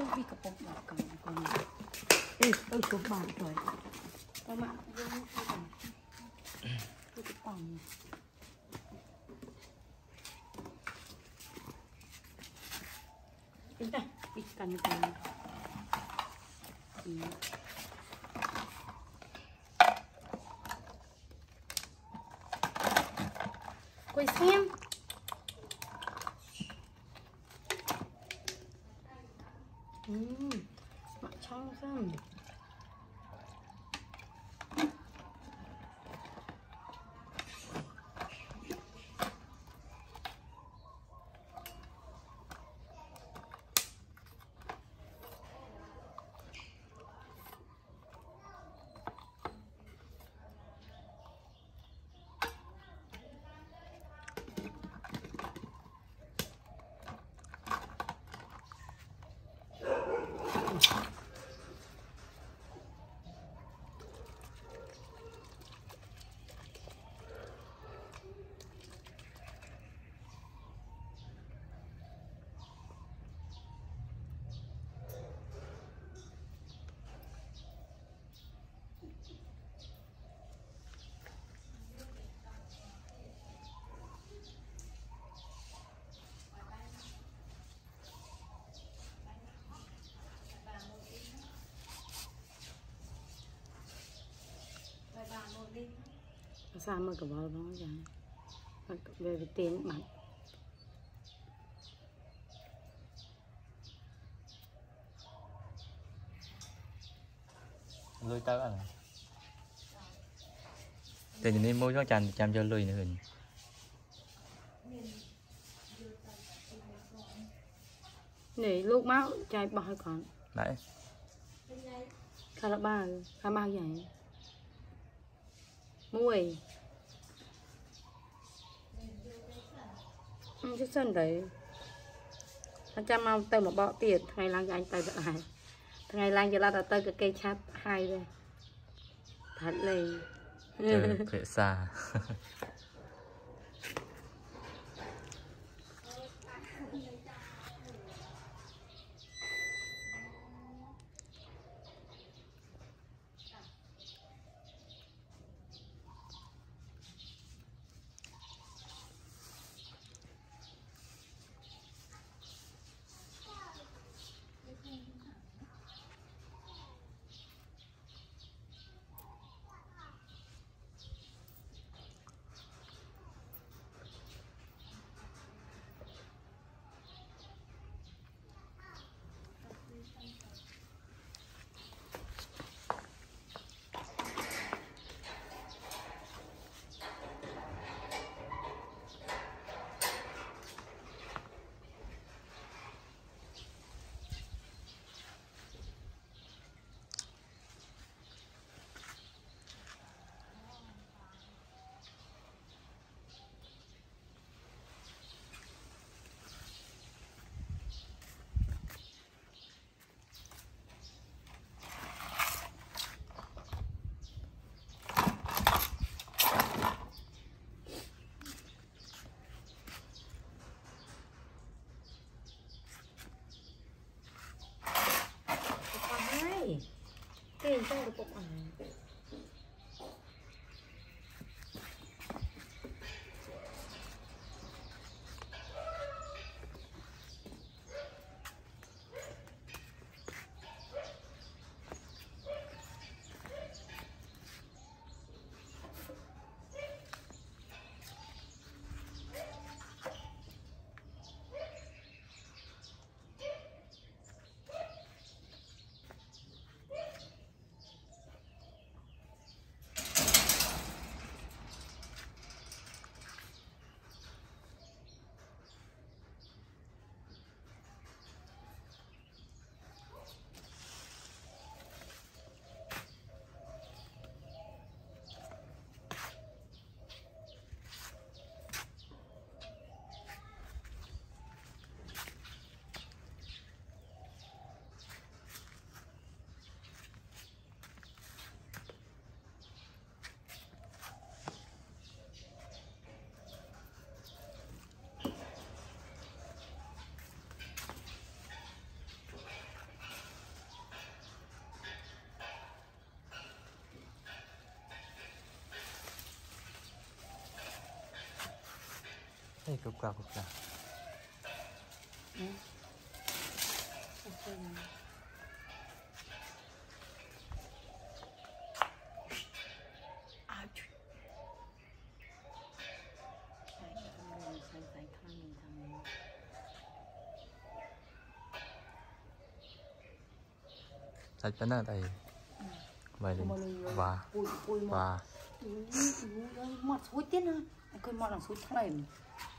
vì cặp bọc đỏ cầm con ê tôi chụp bàn rồi các bạn vô cái bàn tôi chụp bàn chúng ta đi cần tiền quay xem mặt trong xem sao mà cả vào đó vậy về tiền mặt lôi tao à để nhìn em môi nó chằm cho lười nữa hình này lúc máu chai bao còn đấy khai ba vậy mùi cái sân đấy anh cha mau tới một bọ tiệt ngày lang anh tay vợ hai ngày lang giờ là tới cái cây chát hai đây thật lên phải xa tiền cho được bụng Ê, cục cà. Sạch bánh nào đây? Vậy lên. Và. Mọt suối tiết nữa. Cái mọt là suối thầy.